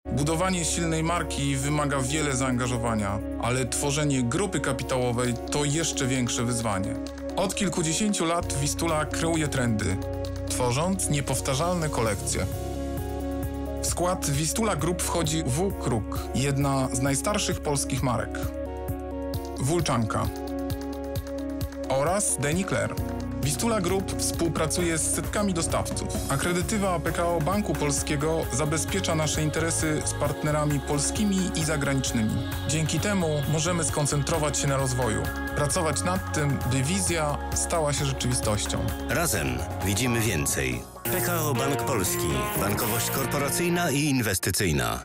Budowanie silnej marki wymaga wiele zaangażowania, ale tworzenie grupy kapitałowej to jeszcze większe wyzwanie. Od kilkudziesięciu lat Vistula kreuje trendy, tworząc niepowtarzalne kolekcje. W skład Vistula Group wchodzi W-Kruk, jedna z najstarszych polskich marek, Włóczanka oraz Denikler. Vistula Group współpracuje z setkami dostawców. Akredytywa PKO Banku Polskiego zabezpiecza nasze interesy z partnerami polskimi i zagranicznymi. Dzięki temu możemy skoncentrować się na rozwoju, pracować nad tym, by wizja stała się rzeczywistością. Razem widzimy więcej. PKO Bank Polski. Bankowość korporacyjna i inwestycyjna.